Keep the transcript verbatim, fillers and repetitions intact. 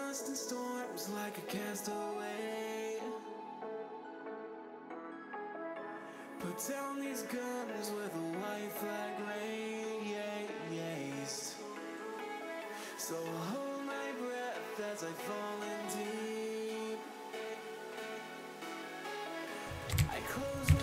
lost in storms like a castaway. Put down these guns with a white flag raised. So I'll hold my breath as I fall in deep. I close my